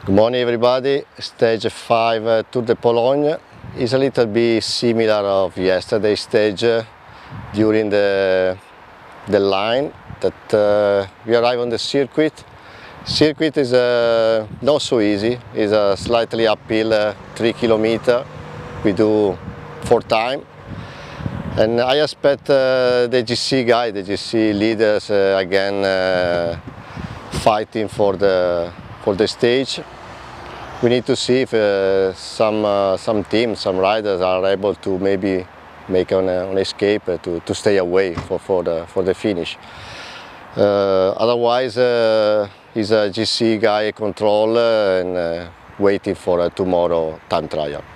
Good morning everybody. Stage 5 Tour de Pologne is a little bit similar of yesterday's stage during the line that we arrive on the circuit. Circuit is not so easy. It's a slightly uphill 3 kilometers. We do 4 times. And I expect the GC guy, the GC leaders again fighting for the stage. We need to see if some teams, some riders are able to maybe make an escape to stay away for the finish. Otherwise, he's a GC guy control and waiting for a tomorrow time trial.